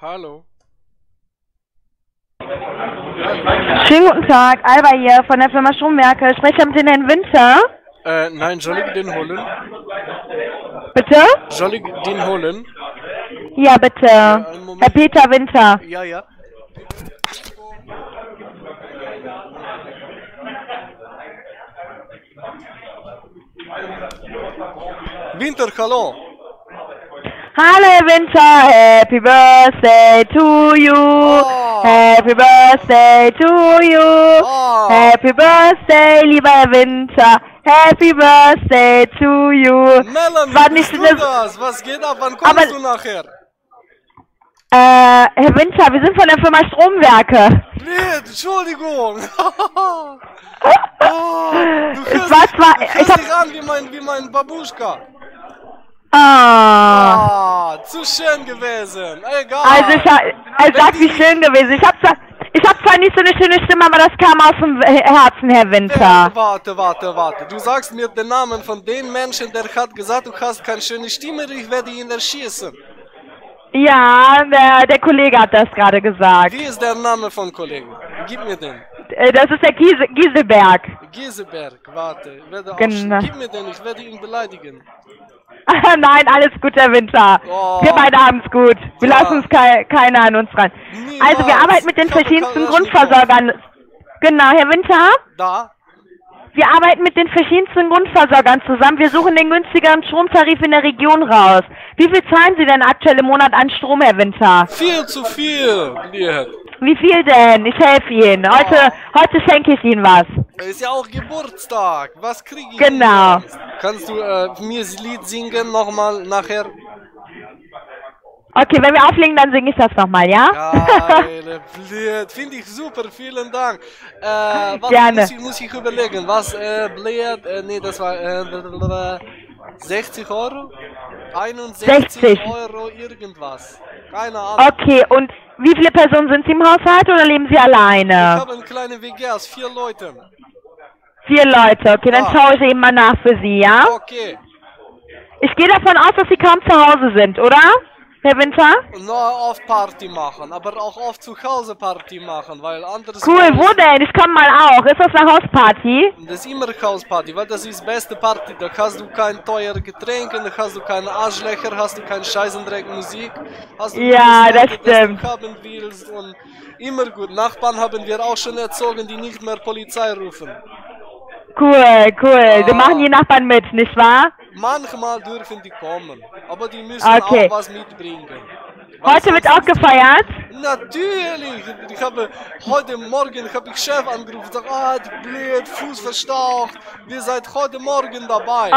Hallo. Schönen guten Tag, Alba hier von der Firma Stromwerke. Spreche ich mit den Herrn Winter? Nein, soll ich den holen? Bitte? Soll ich den holen? Ja, bitte. Herr Peter Winter. Ja, ja. Winter, hallo. Hallo Herr Winter, Happy Birthday to you. Oh. Happy Birthday to you. Oh. Happy Birthday, lieber Herr Winter. Happy Birthday to you. Melanie, War bist nicht du eine... das? Was geht ab? Wann kommst du nachher? Herr Winter, wir sind von der Firma Stromwerke. Nee, Entschuldigung. Du Es war zwar... hörst dich an wie mein Babuschka. Zu schön gewesen. Egal. Also er sagt, wie schön gewesen. Ich hab zwar nicht so eine schöne Stimme, aber das kam aus dem Herzen, Herr Winter. Warte. Du sagst mir den Namen von dem Menschen, der hat gesagt, du hast keine schöne Stimme, ich werde ihn erschießen. Ja, der Kollege hat das gerade gesagt. Wie ist der Name von Kollegen? Gib mir den. Das ist der Gieselberg. Gieselberg, warte. Genau. Gib mir den, ich werde ihn beleidigen. Nein, alles gut, Herr Winter. Oh. Wir beide haben es gut. Wir lassen uns keiner an uns ran. Niemals. Also wir arbeiten mit den verschiedensten Grundversorgern. Genau, Herr Winter? Da? Wir arbeiten mit den verschiedensten Grundversorgern zusammen. Wir suchen den günstigeren Stromtarif in der Region raus. Wie viel zahlen Sie denn aktuell im Monat an Strom, Herr Winter? Viel zu viel, Lied. Wie viel denn? Ich helfe Ihnen. Heute schenke ich Ihnen was. Ist ja auch Geburtstag. Was kriege ich? Genau. Kannst du mir das Lied singen nochmal nachher? Okay, wenn wir auflegen, dann singe ich das nochmal, ja? Geile Blöd. Finde ich super, vielen Dank. Gerne. Muss ich überlegen, was, Blöd, nee, das war, 60 Euro? 61 Euro irgendwas. Keine Ahnung. Okay, und wie viele Personen sind Sie im Haushalt oder leben Sie alleine? Ich habe eine kleine WG aus 4 Leuten. 4 Leute, okay, dann schaue ich eben mal nach für Sie, ja? Okay. Ich gehe davon aus, dass Sie kaum zu Hause sind, oder? Herr Winter? Nur oft Party machen, aber auch oft zu Hause Party machen, weil anderes... Cool, wo denn? Ich komme mal auch. Ist das eine Hausparty? Das ist immer Hausparty, weil das ist die beste Party. Da hast du kein teure Getränke, da hast du keine Arschlöcher, hast du keine Scheißendreck-Musik. Ja, das stimmt. Du haben willst und immer gut. Nachbarn haben wir auch schon erzogen, die nicht mehr Polizei rufen. Cool, cool. Wir machen die Nachbarn mit, nicht wahr? Manchmal dürfen die kommen, aber die müssen auch was mitbringen. Heute wird auch gefeiert? Natürlich! Heute Morgen habe ich Chef angerufen und gesagt, die blöd, Fuß verstaucht, wir seid heute Morgen dabei.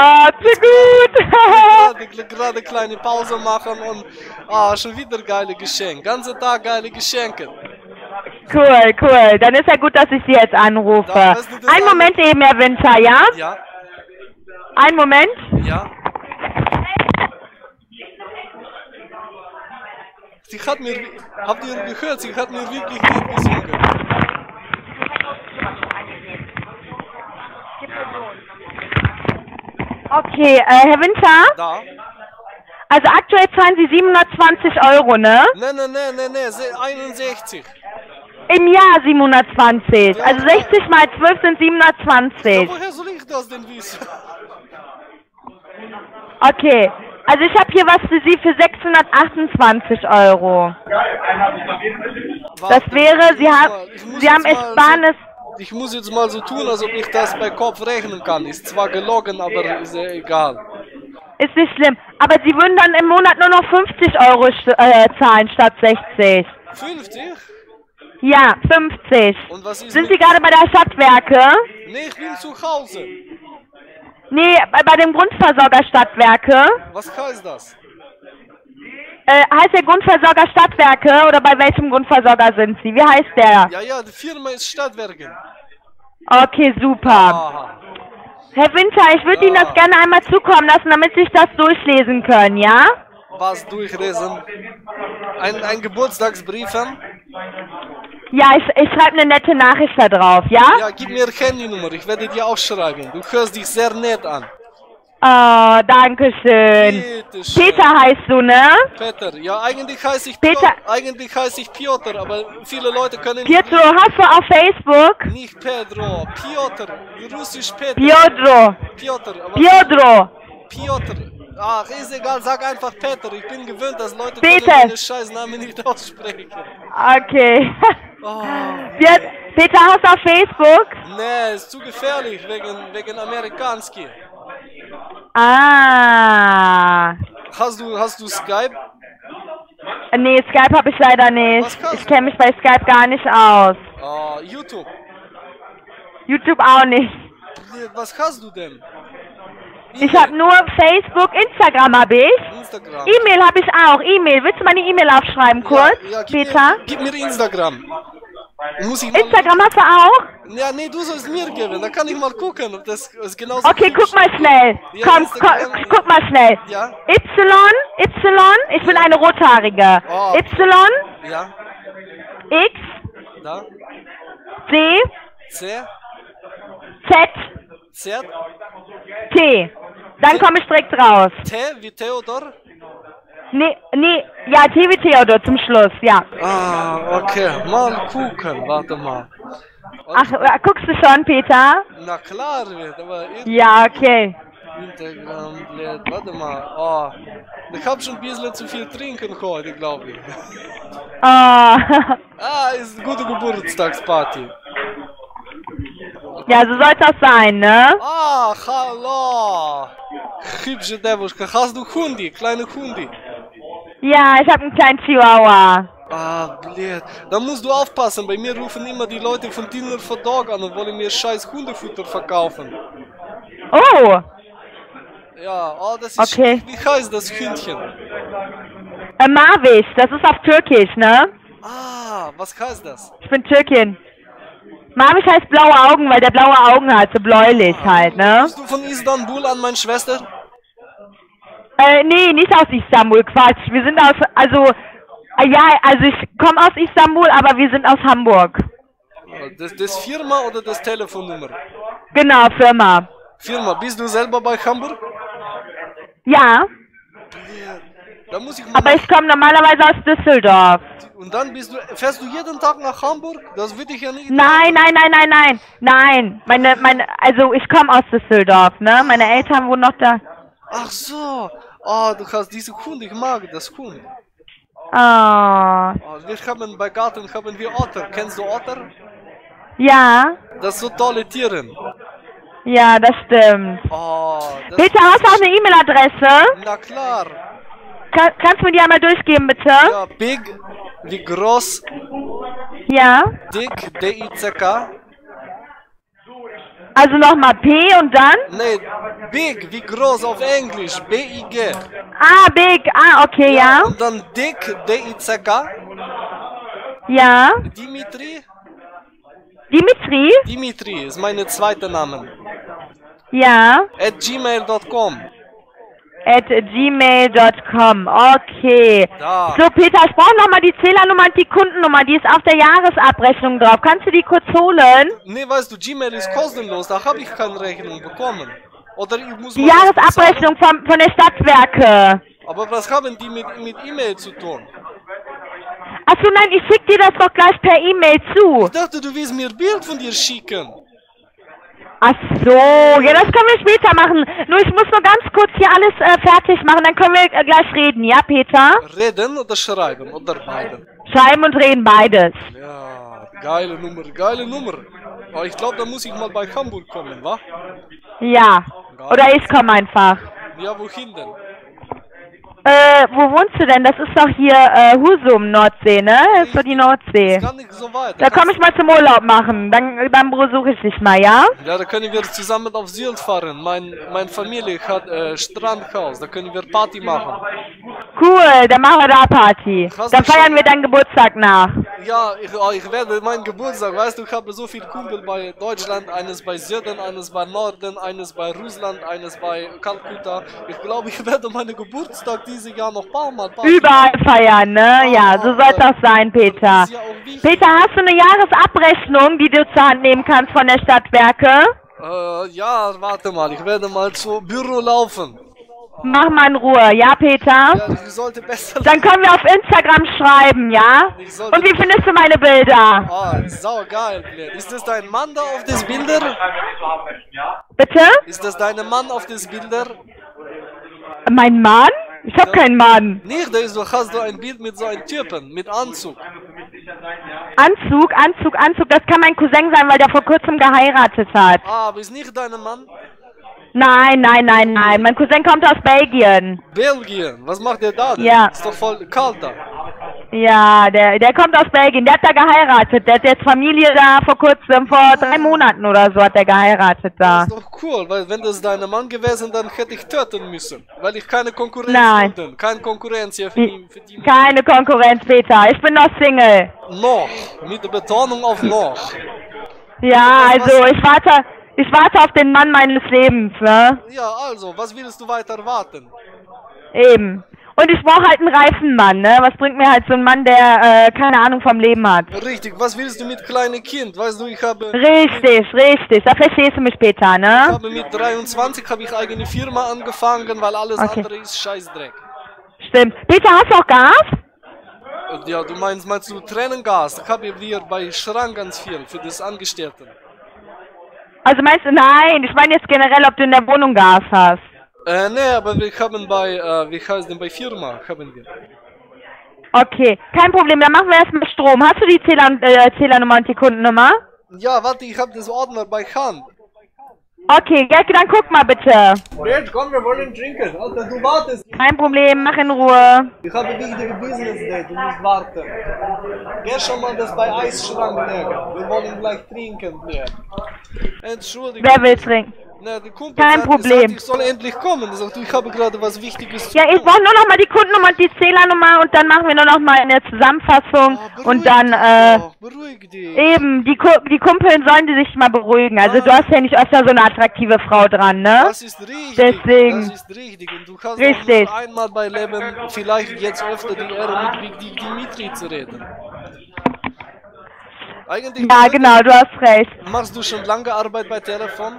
Zu gut! Gerade kleine Pause machen und schon wieder geile Geschenke. Ganze Tag geile Geschenke. Cool, cool. Dann ist ja gut, dass ich Sie jetzt anrufe. Einen Moment eben, Herr Winter, ja? Ja. Einen Moment. Ja. Sie hat mir, habt ihr gehört, sie hat mir wirklich Lied gesungen. Okay, Herr Winter? Da. Also aktuell zahlen Sie 720 Euro, ne? Ne, 61. Im Jahr 720. Ja, also 60 mal 12 sind 720. Ja, woher soll ich das denn wissen? Okay, also ich habe hier was für Sie für 628 Euro. Das wäre, Sie haben Ersparnis... Ich muss jetzt mal so tun, als ob ich das bei Kopf rechnen kann. Ist zwar gelogen, aber ist ja egal. Ist nicht schlimm, aber Sie würden dann im Monat nur noch 50 Euro zahlen statt 60. 50? Ja, 50. Und was ist Sind Sie gerade bei der Stadtwerke? Nee, ich bin zu Hause. Nee, bei dem Grundversorger Stadtwerke. Was heißt das? Heißt der Grundversorger Stadtwerke oder bei welchem Grundversorger sind Sie? Wie heißt der? Ja, die Firma ist Stadtwerke. Okay, super. Aha. Herr Winter, ich würde Ihnen das gerne einmal zukommen lassen, damit Sie sich das durchlesen können, ja? Was durchlesen? Ein Geburtstagsbrief? Ja, ich schreibe eine nette Nachricht da drauf, ja? Ja, gib mir Handynummer, ich werde dir auch schreiben. Du hörst dich sehr nett an. Oh, danke schön. Bitte schön. Peter heißt du, ne? Peter. Ja, eigentlich heiße ich Peter. Eigentlich heiße ich Piotr, aber viele Leute können Pietro, hast du auf Facebook? nicht Pedro. Piotr. Russisch Peter. Piotro. Piotr. Aber Piotro. Piotr. Ach, ist egal, sag einfach Peter. Ich bin gewöhnt, dass Leute Peter. meine Scheißnamen nicht aussprechen. Okay. Oh. Peter, hast du auf Facebook? Nee, ist zu gefährlich wegen Amerikanski. Ah. Hast du Skype? Nee, Skype habe ich leider nicht. Was kannst Ich kenne mich bei Skype gar nicht aus. YouTube. YouTube auch nicht. Was hast du denn? Ich habe nur Facebook, Instagram habe ich. Instagram. E-Mail habe ich auch. E-Mail. Willst du meine E-Mail aufschreiben kurz, Ja, Peter? Gib mir Instagram. Muss ich mal Instagram hast du auch? Ja, nee, du sollst mir geben. Dann kann ich mal gucken, ob das ist genauso. Okay, guck mal schnell. Ja, Komm, Instagram, guck mal schnell. Ja. Y, ich will eine rothaarige. Oh. Y, Ja, X, da. C, C, Z, Z, T. Dann komme ich direkt raus. T wie Theodor. Nee, ja, T wie Theodor zum Schluss, ja. Okay, mal gucken, warte mal. Ach, guckst du schon, Peter? Na klar, aber Ja, okay. Instagram, warte mal. Ich hab schon ein bisschen zu viel trinken heute, glaube ich. Ist eine gute Geburtstagsparty. Ja, so soll das sein, ne? Hallo! Hübsche Девушка, hast du Hundi, kleine Hundi? Ja, ich habe einen kleinen Chihuahua. Blöd. Da musst du aufpassen, bei mir rufen immer die Leute von Dinner for Dog an und wollen mir scheiß Hundefutter verkaufen. Oh! Ja, das ist... Okay. Wie heißt das Hündchen? Mavish, das ist auf Türkisch, ne? Was heißt das? Ich bin Türkin. Mavish heißt blaue Augen, weil der blaue Augen hat, so bläulich halt, ne? Bist du von Istanbul an meine Schwester? Nee, nicht aus Istanbul, Quatsch. Wir sind also ich komme aus Istanbul, aber wir sind aus Hamburg. Das Firma oder das Telefonnummer? Genau, Firma. Firma, bist du selber bei Hamburg? Ja. Da muss ich mal Aber ich komme normalerweise aus Düsseldorf. Und dann fährst du jeden Tag nach Hamburg? Das würde ich ja nicht... Nein. Also ich komme aus Düsseldorf, ne? Meine Eltern wohnen noch da. Ach so. Du hast diese Hund, ich mag das Hund. Wir haben bei Garten Otter. Kennst du Otter? Ja. Das sind so tolle Tiere. Ja, das stimmt. Peter, hast du auch eine E-Mail-Adresse? Na klar. Kannst du mir die einmal durchgeben, bitte? Ja, big, wie groß. Ja. Dick, D-I-C-K. Also nochmal P und dann? Nee, big, wie groß auf Englisch. B-I-G. Big. Okay, ja. Und dann Dick, D-I-C-K. Ja. Dimitri. Dimitri? Dimitri ist mein zweiter Name. Ja. @gmail.com. @gmail.com. Okay. Da. So, Peter, ich brauche nochmal die Zählernummer und die Kundennummer. Die ist auf der Jahresabrechnung drauf. Kannst du die kurz holen? Nee, weißt du, Gmail ist kostenlos. Da habe ich keine Rechnung bekommen. Oder ich muss die Jahresabrechnung von der Stadtwerke. Aber was haben die mit E-Mail zu tun? Achso, nein, ich schicke dir das doch gleich per E-Mail zu. Ich dachte, du willst mir ein Bild von dir schicken. Ach so, ja, das können wir später machen. Nur ich muss nur ganz kurz hier alles fertig machen, dann können wir gleich reden, ja, Peter? Reden oder schreiben oder beide? Schreiben und reden, beides. Ja, geile Nummer, geile Nummer. Aber ich glaube, da muss ich mal bei Hamburg kommen, wa? Ja, oder ich komme einfach. Ja, wohin denn? Wo wohnst du denn? Das ist doch hier Husum, Nordsee, ne? Das ist doch die Nordsee. Das ist gar nicht so weit. Da komme ich mal zum Urlaub machen. Dann besuche ich dich mal, ja? Ja, da können wir zusammen auf Sylt fahren. Meine Familie hat Strandhaus. Da können wir Party machen. Cool, dann machen wir da Party. Dann feiern wir deinen Geburtstag nach. Ja, ich werde meinen Geburtstag, weißt du, ich habe so viele Kumpel bei Deutschland, eines bei Süden, eines bei Norden, eines bei Russland, eines bei Kalkutta. Ich glaube, ich werde meinen Geburtstag dieses Jahr noch ein paar Mal Party überall feiern, ne? Ja, so soll das sein, Peter. Ja Peter, hast du eine Jahresabrechnung, die du zur Hand nehmen kannst von der Stadtwerke? Ja, warte mal, ich werde mal zum Büro laufen. Mach mal in Ruhe, ja, Peter? Ja, ich sollte besser... Dann können wir auf Instagram schreiben, ja? Und wie findest du meine Bilder? Ah, sau geil, Claire. Ist das dein Mann da auf das Bilder? Bitte? Ist das dein Mann auf das Bilder? Mein Mann? Ich hab keinen Mann. Nicht, da ist so, hast du ein Bild mit so einem Typen, mit Anzug. Anzug. Das kann mein Cousin sein, weil der vor kurzem geheiratet hat. Ah, aber ist nicht dein Mann? Nein. Mein Cousin kommt aus Belgien. Belgien? Was macht der da denn? Ja. Ist doch voll kalt da. Ja, der kommt aus Belgien. Der hat da geheiratet. Der hat jetzt Familie da vor kurzem, vor 3 Monaten oder so hat er geheiratet da. Das ist doch cool, weil wenn das dein Mann gewesen, dann hätte ich töten müssen. Weil ich keine Konkurrenz bin. Keine Konkurrenz hier für die. Keine Konkurrenz, Peter. Ich bin noch Single. Noch. Mit der Betonung auf noch. Ja, also ich warte auf den Mann meines Lebens, ne? Ja, also, was willst du weiter warten? Eben. Und ich brauche halt einen reifen Mann, ne? Was bringt mir halt so ein Mann, der keine Ahnung vom Leben hat? Richtig, was willst du mit kleinem Kind? Weißt du, ich habe... Richtig, da verstehst du mich, Peter, ne? Ich habe mit 23 habe ich eigene Firma angefangen, weil alles andere ist Scheißdreck. Stimmt. Peter, hast du auch Gas? Ja, du meinst du Tränengas? Ich habe hier bei Schrank ganz viel für das Angestellten. Also meinst du, nein, ich meine jetzt generell, ob du in der Wohnung Gas hast. Nee, aber wir haben bei, wie heißt denn, bei Firma haben wir. Okay, kein Problem, dann machen wir erstmal Strom. Hast du die Zählernummer und die Kundennummer? Ja, warte, ich habe das Ordner bei Hand. Okay, Gerke, dann guck mal bitte. Jetzt komm, wir wollen trinken. Alter, du wartest. Kein Problem, mach in Ruhe. Ich habe wichtige Business Day, du musst warten. Geh schon mal das bei Eisschrank legen. Wir wollen gleich trinken. Entschuldigung. Wer will trinken? Na, die Kumpel Kein Problem. Gesagt, ich soll endlich kommen. Sagt, ich habe gerade was Wichtiges zu Ja, ich tun. brauche nur noch mal die Kundennummer und die Zählernummer und dann machen wir nur noch mal eine Zusammenfassung und dann, beruhig dich. eben, die Kumpeln sollen die sich mal beruhigen. Also du hast ja nicht öfter so eine attraktive Frau dran, ne? Das ist richtig. Deswegen. Das ist richtig. Und du hast Richtig. auch nur einmal bei Leben vielleicht jetzt öfter die Ehre mit Dimitri zu reden. Eigentlich Ja, genau, du hast recht. machst du schon lange Arbeit bei Telefon?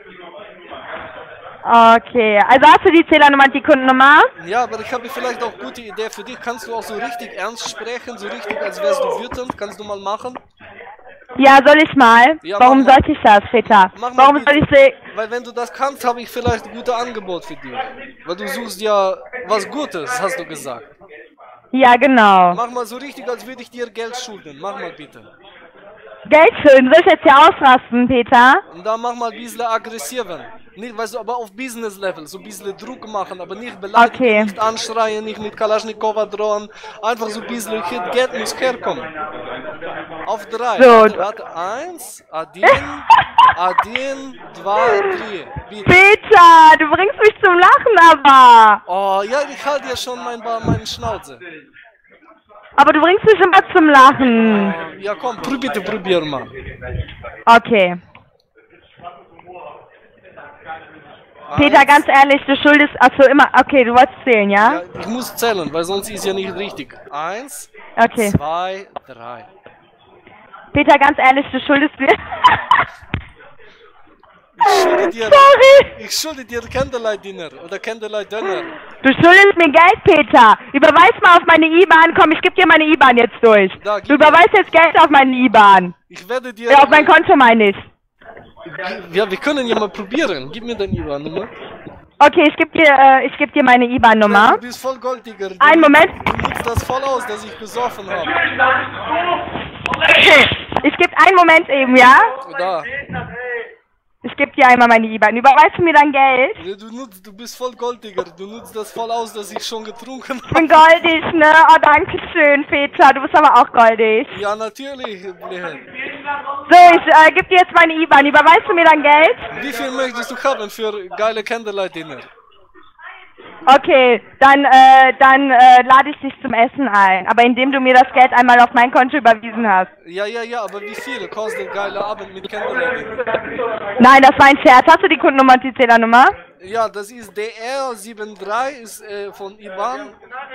Okay, also hast du die Zählernummer und die Kundennummer? Ja, aber ich habe vielleicht auch gute Idee für dich. Kannst du auch so richtig ernst sprechen, so richtig, als wärst du wütend? Kannst du mal machen? Ja, soll ich mal? Ja, Warum mach mal. sollte ich das, Peter? Mach mal Warum bitte. soll ich sie... Weil wenn du das kannst, habe ich vielleicht ein gutes Angebot für dich. Weil du suchst ja was Gutes, hast du gesagt. Ja, genau. Mach mal so richtig, als würde ich dir Geld schulden. Mach mal bitte. Geld schön, soll ich jetzt hier ausrasten, Peter? Und dann mach mal ein bisschen aggressiver. Nicht, weißt du, aber auf Business-Level, so ein bisschen Druck machen, aber nicht beleidigen, Okay. nicht anschreien, nicht mit Kalaschnikowa drohen. Einfach so ein bisschen, Geld muss herkommen. Auf 3. So. Warte, 1, Adin, 2, 3. Bitte. Peter, du bringst mich zum Lachen aber. Oh, ja, ich halte ja schon meine Schnauze. Aber du bringst mich immer zum Lachen. Ja, komm, bitte probier mal. Okay. Peter, ganz ehrlich, du schuldest... Achso, immer... Okay, du wolltest zählen, ja? Ja, ich muss zählen, weil sonst ist ja nicht richtig. 1, Okay. 2, 3. Peter, ganz ehrlich, du schuldest mir... Sorry! Ich schulde dir Candlelight Dinner oder Candlelight Dinner. Du schuldest mir Geld, Peter. Überweis mal auf meine IBAN. Komm, ich gebe dir meine IBAN jetzt durch. Da, gib Du überweist jetzt Geld auf meine IBAN. Ich werde dir... Ja, auf mein Konto meine ich. Ja, wir können ja mal probieren. Gib mir deine IBAN-Nummer. Okay, ich geb dir meine IBAN-Nummer. Du bist voll Golddigger. Einen Moment. Du nutzt das voll aus, dass ich besoffen habe. Ich gebe einen Moment eben, ja? Da. Ich gebe dir einmal meine IBAN. Überweist du mir dann Geld? Ja, du bist voll Golddigger. Du nutzt das voll aus, dass ich schon getrunken Ich bin habe. goldig, ne? Oh, danke schön, Peter. Du bist aber auch goldig. Ja, natürlich. Blöd. So, ich gebe dir jetzt meine IBAN. Überweist du mir dann Geld? Wie viel möchtest du haben für geile Candlelight Dinner? Okay, dann lade ich dich zum Essen ein. Aber indem du mir das Geld einmal auf mein Konto überwiesen hast. Ja, aber wie viel kostet geile Abend mit Candlelight Dinner? Nein, das war ein Scherz. Hast du die Kundennummer und die Zählernummer? Ja, das ist DR73, ist von IBAN.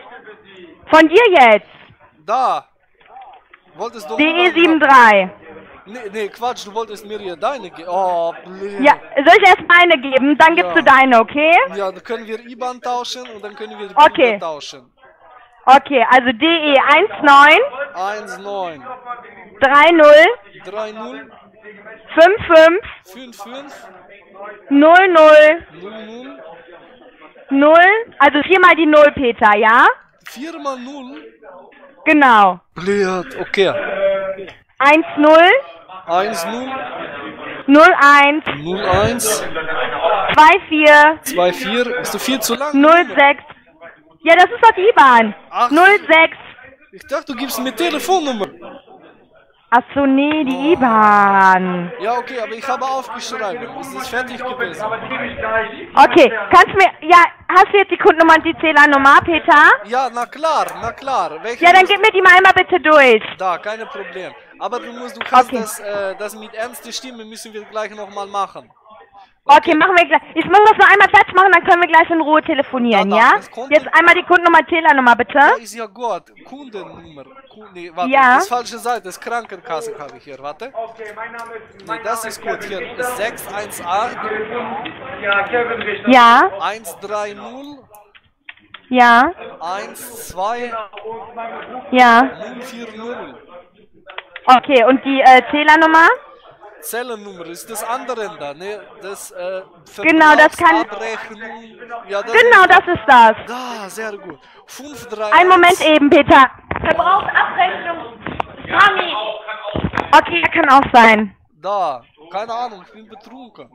Von dir jetzt. Da. Wolltest du... DE73. Nee, Quatsch, du wolltest mir hier deine geben. Oh, blöd. Ja, soll ich erst meine geben? Dann gibst du deine, okay? Ja, dann können wir IBAN tauschen und dann können wir die Okay. Bilder tauschen. Okay, also DE 19 19 30 30 55 55 00 00 0, also viermal die 0, Peter, ja? 4 mal 0. Genau. Blöd, okay. 10 10 01 01 24 24. Ist du viel zu lang? 06. Ja, das ist doch die IBAN. Ach. 06. Ich dachte, du gibst mir Telefonnummer. Ach so, nee, die IBAN. Ja, okay, aber ich habe aufgeschrieben. Es ist fertig gewesen. Okay, kannst mir, ja, hast du jetzt die Kundennummer und die Zählernummer, Peter? Ja, na klar, na klar. Welche Ja, dann musst- gib mir die mal einmal bitte durch. Da, keine Problem. Aber du kannst Okay. das mit ernster Stimme müssen wir gleich nochmal machen. Okay, machen wir gleich. Ich muss das nur einmal fertig machen, dann können wir gleich in Ruhe telefonieren, Ja, ja? das konnte- Jetzt einmal die Kundennummer, Zählernummer, bitte. Ja, ist ja gut. Kundennummer. Nee, warte, Ja. das ist falsche Seite. Das ist Krankenkasse habe ich hier. Warte. Okay, mein Name ist... Nee, das ist gut. Hier ist 618 Ja, Kevin Richter. Ja, 130 ja, 12 ja. 040. Okay, und die Zählernummer? Zellennummer ist das andere da, ne? Das Genau, das kann- Verbrauchsabrechnung. Ja, das Genau, ist das ist das. da, sehr gut. 531. Einen Moment eben, Peter. Verbrauchsabrechnung. Mami. Okay, kann auch sein. Da, keine Ahnung, ich bin betrunken.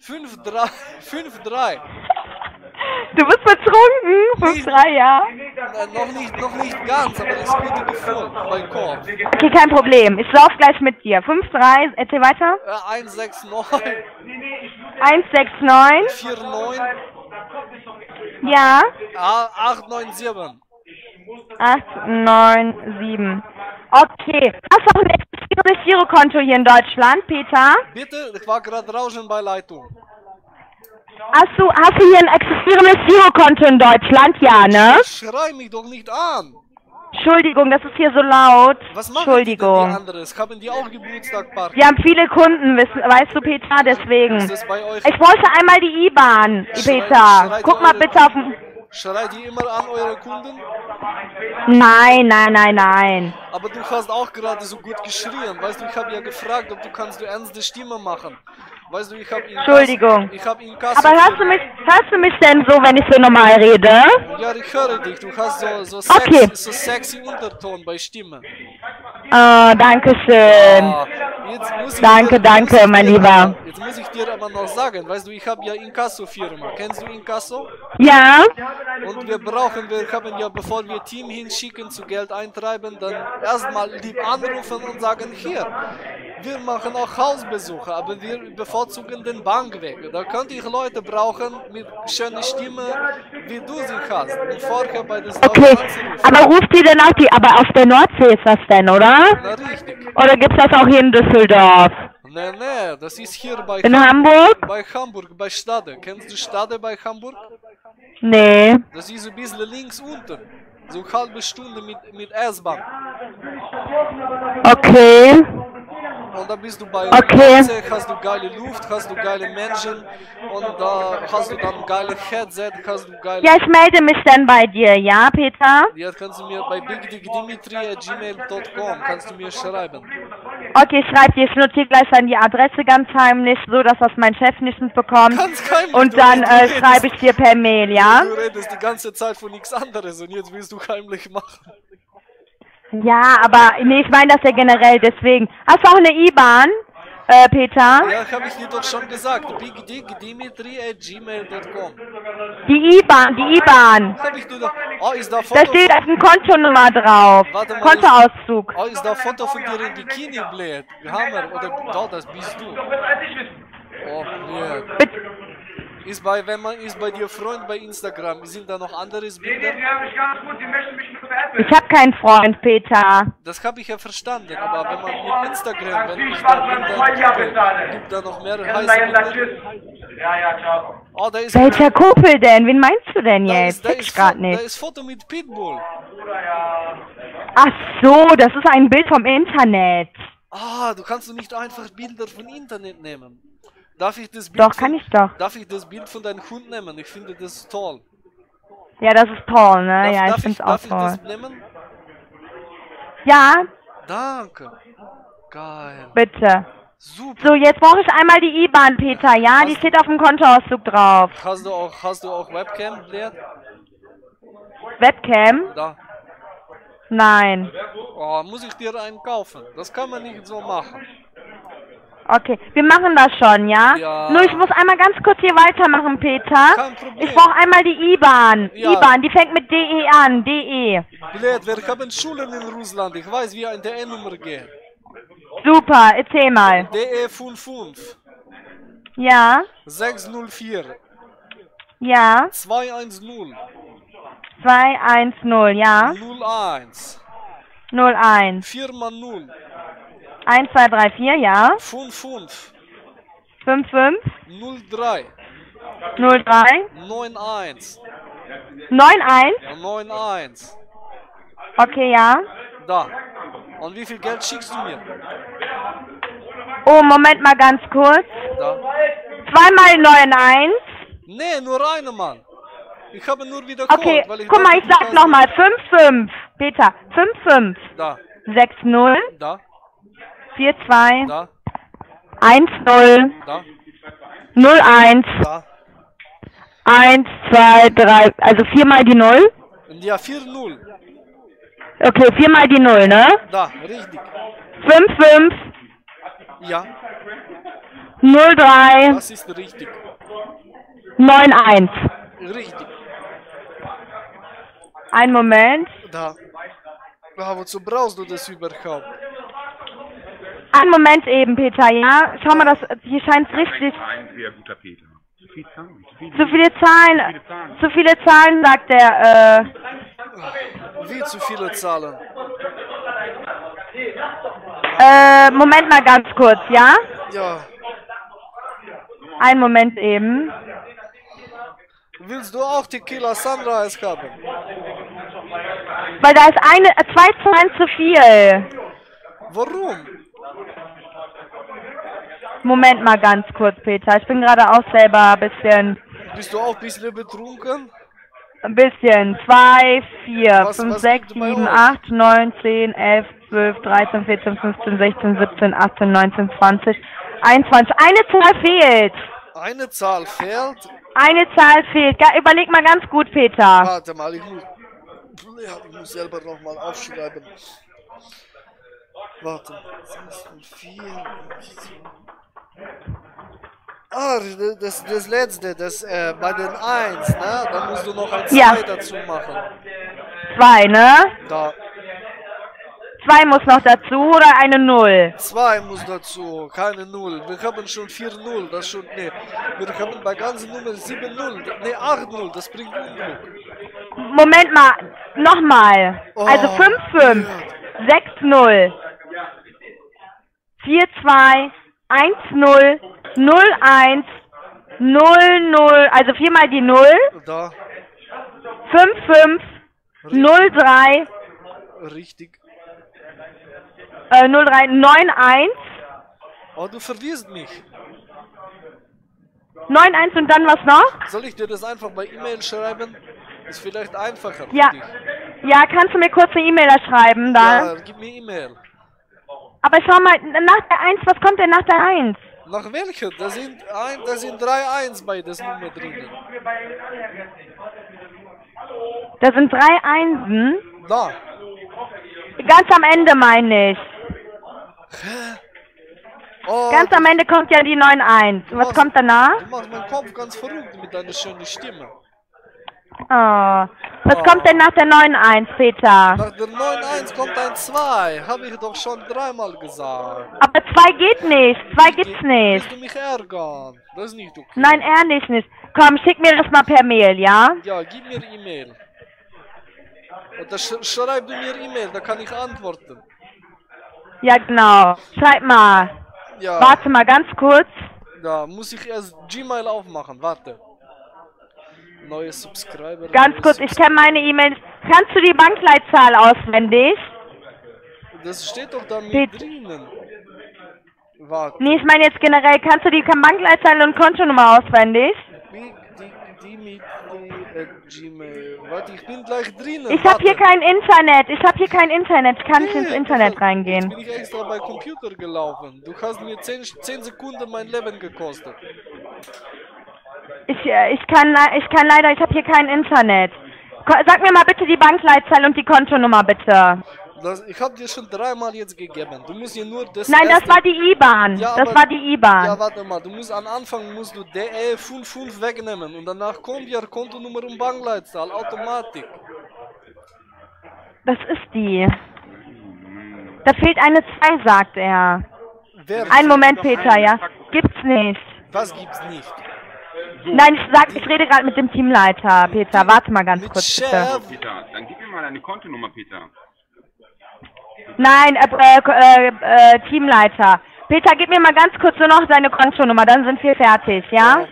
5-3. Du bist betrunken? 5-3, ja. Noch nicht ganz, aber das gute Gefühl bei Korb. Okay, kein Problem. Ich lauf gleich mit dir. 5-3, erzähl weiter. 169 169, 49 ja. 897. 897. Okay. Hast du auch ein existierendes Girokonto hier in Deutschland, Peter? Bitte, ich war gerade draußen bei Leitung. Hast du hier ein existierendes Girokonto in Deutschland? Ja, ne? Schrei mich doch nicht an. Entschuldigung, das ist hier so laut. Was machen die denn die Entschuldigung. anderes? Haben die auch Geburtstagparty? Wir haben viele Kunden, weißt du, Peter, deswegen. Ist das bei euch? Ich bräuchte einmal die IBAN, Peter. schreit Guck mal eure- bitte auf den... Schreit die immer an eure Kunden? Nein, nein, nein, nein. Aber du hast auch gerade so gut geschrien. Weißt du, ich habe ja gefragt, ob du kannst ernste Stimme machen. Weißt du, ich habe ihn Entschuldigung. Ich habe ihn Kasse. Aber hörst du mich denn so, wenn ich so normal rede? Ja, ich höre dich. Du hast so Okay. sexy Unterton bei Stimme. Danke schön. Ah, jetzt muss ich Danke, dir- danke, muss ich mein dir Lieber. aber- Jetzt muss ich dir aber noch sagen, weißt du, ich habe ja Inkasso-Firma. Kennst du Inkasso? Ja? Und wir haben ja, bevor wir Team hinschicken, zu Geld eintreiben, dann erstmal lieb anrufen und sagen, hier, wir machen auch Hausbesuche, aber wir bevorzugen den Bankweg. Da könnte ich Leute brauchen mit schöner Stimme, wie du sie hast. Und vorher bei des Okay. Leuten anzurufen. Aber ruft ihr denn auch die... Aber auf der Nordsee ist das denn, oder? Na richtig. Oder gibt's das auch hier in Düsseldorf? Nee, das ist hier bei In Hamburg? Bei Hamburg, bei Stade. Kennst du Stade bei Hamburg? Nee. Das ist ein bisschen links unten. So eine halbe Stunde mit S-Bahn. Okay. Und dann bist du bei Okay. Nordsee, hast du geile Luft, hast du geile Menschen und da hast du dann geile Headset, hast du geile... Ja, ich melde mich dann bei dir, ja, Peter? Jetzt kannst du mir bei bigdigdimitri@gmail.com kannst du mir schreiben. Okay, ich schreibe dir, ich notiere gleich dann die Adresse ganz heimlich, so dass das mein Chef nicht mitbekommt. Ganz heimlich, Und du dann redest- schreibe ich dir per Mail, ja? Du redest die ganze Zeit von nichts anderes und jetzt willst du heimlich machen. Ja, aber nee, ich meine das ja generell, deswegen. Hast du auch eine IBAN, Peter? Ja, habe ich dir doch schon gesagt. bigdigdimitri@gmail.com. Die IBAN. Hab ich dir doch... Oh, ist da Da Foto... steht eine Kontonummer drauf. Warte mal, Kontoauszug. Oh, ist da Foto von dir in Bikini, blöd? Hammer, oder... Da, das bist du. Oh, blöd. Bitte. Ist bei dir Freund bei Instagram, sind da noch andere Nee, Bilder? die haben mich ganz gut, die möchten mich nur veräppeln. Ich habe keinen Freund, Peter. Das habe ich ja verstanden, aber wenn man mit Instagram, wenn Viel ich Spaß da beim Bilder Feuer gucke, bezahlen. gibt da noch mehr Yalla, heiße yalla, Bilder. tschüss. Ja, ciao. Oh, da ist... Welcher Kumpel denn? Wen meinst du denn da jetzt? ist, da Check ist, ich grad da nicht. ist Foto mit Pitbull. Bruder, ja. Ach so, das ist ein Bild vom Internet. Ah, du kannst doch nicht einfach Bilder von Internet nehmen. Darf ich das Bild Doch, kann ich doch. Darf ich das Bild von deinem Hund nehmen? Ich finde das toll. Ja, das ist toll, ne? Ja, ich find's auch darf ich toll. das nehmen? Ja, Danke. Geil. bitte. Super. So, jetzt brauche ich einmal die IBAN, Peter, ja? Die steht auf dem Kontoauszug drauf. Hast du auch Webcam, Blair? Webcam? Da. Nein. Oh, muss ich dir einen kaufen? Das kann man nicht so machen. Okay, wir machen das schon, ja? Ja. Nur ich muss einmal ganz kurz hier weitermachen, Peter. Kein Problem. Ich brauche einmal die IBAN. Ja. IBAN, die fängt mit DE an. DE. Blair, wir haben Schulen in Russland. Ich weiß, wie eine DE-Nummer geht. Super, erzähl mal. DE 55 Ja, 604 ja. 210 210, ja. 01 01. 4 mal 0 1, 2, 3, 4, ja. 55 55 03 03 91 91. 91. Okay, ja. Da. Und wie viel Geld schickst du mir? Oh, Moment mal ganz kurz. Da. 2 mal 91. Nee, nur eine Mann. Ich habe nur wieder Okay, weil ich guck mal, dachte, ich du sag kannst nochmal. 55. Peter, 55 Da, 60 da, 42 da, 10 da, 01 da. 1, 2, 3, also 4 mal die 0. Ja, 4-0. Okay, 4 mal die 0, ne? Da, richtig. 55 Ja, 03 das ist richtig. 91. Richtig. Ein Moment. Da. Ah, wozu brauchst du das überhaupt? Einen Moment eben, Peter, ja? Schau mal, hier scheint es richtig. Ein sehr guter Peter. Zu viel Zahlen. Zu viele Zahlen. Zu viele Zahlen, sagt der, Wie zu viele Zahlen? Moment mal ganz kurz, ja? Ja. Einen Moment eben. Willst du auch Tequila Sunrise haben? Weil da ist 2 Zahlen zu viel. Warum? Moment mal ganz kurz, Peter. Ich bin gerade auch selber Bist du auch ein bisschen betrunken? ein bisschen. 2, 4, Was 5, liegt 6, bei 7, euch? 8, 9, 10, 11, 12, 13, 14, 15, 16, 17, 18, 19, 20, 21. Eine Zahl fehlt. Eine Zahl fehlt. Eine Zahl fehlt. Überleg mal ganz gut, Peter. Warte mal, ich muss selber nochmal aufschreiben. Warte. 4. Ah, das letzte, das bei den 1, ne? Da musst du noch ein 2 Ja. dazu machen. 2, ne? Da. 2 muss noch dazu oder eine 0? 2 muss dazu, keine 0. Wir haben schon 4-0, das schon, ne. Wir haben bei ganzen Nummern 7-0, ne 8-0, das bringt Unglück. Moment mal, nochmal. Oh, Also 5, 5, 6, 0, 4, 2, 1, 0, 0, 1, 0, 0, also 4 mal die 0, Da, 5, 5, 0, 3, richtig. 0, 3, 9, 1, Oh, du verwirrst mich. 9, 1 und dann was noch? Soll ich dir das einfach bei E-Mail schreiben? Ist vielleicht einfacher für Ja. dich. Ja, kannst du mir kurz eine E-Mail da schreiben, da? Ja, gib mir E-Mail. Aber schau mal, nach der 1, was kommt denn nach der 1? Nach welcher? Da sind 3-1 bei der Nummer drinnen. Da sind 3 Einsen. Da. Ganz am Ende meine ich. Oh, Ganz am Ende kommt ja die 9-1. Was machst- kommt danach? Du machst meinen Kopf ganz verrückt mit deiner schönen Stimme. Oh. Was kommt denn nach der 9-1, Peter? Nach der 9-1 kommt ein 2. Habe ich doch schon 3-mal gesagt. Aber 2 geht nicht. 2 gibt's nicht. Willst du mich ärgern? Das ist nicht okay. Nein, ehrlich nicht. Komm, schick mir das mal per Mail, ja? Ja, gib mir E-Mail. Oder schreib du mir E-Mail, da kann ich antworten. Ja, genau. Schreib mal. Ja, Warte mal ganz kurz. da muss ich erst Gmail aufmachen. Warte. Neue Subscriber. Ganz kurz, ich kenne meine E-Mails. Kannst du die Bankleitzahl auswendig? Das steht doch da mit Bitte. drinnen. Warte. Nee, ich meine jetzt generell, kannst du die Bankleitzahl und Kontonummer auswendig? Die mit Gmail. Warte, ich bin gleich drinnen. Ich habe hier kein Internet. Ich kann nicht ins Internet Jetzt reingehen. bin ich extra bei Computer gelaufen. Du hast mir 10 Sekunden mein Leben gekostet. Ich kann leider, ich habe hier kein Internet. Sag mir mal bitte die Bankleitzahl und die Kontonummer bitte. Ich habe dir schon 3-mal jetzt gegeben. Du musst hier nur das Nein, das erste- war die IBAN. Ja, Das aber- war die IBAN. Ja, warte mal. Du musst am Anfang musst du DE55 wegnehmen und danach kommt ja Kontonummer und Bankleitzahl automatisch. Das ist die. Da fehlt eine 2, sagt er. Wer? Einen Moment, Peter, ja. Gibt's nicht. Was gibt's nicht? Nein, ich rede gerade mit dem Teamleiter, Peter. Warte mal ganz Mit kurz, bitte. Chef. Peter, dann gib mir mal deine Kontonummer, Peter. Nein, Teamleiter. Peter, gib mir mal ganz kurz nur noch deine Kontonummer, dann sind wir fertig, ja?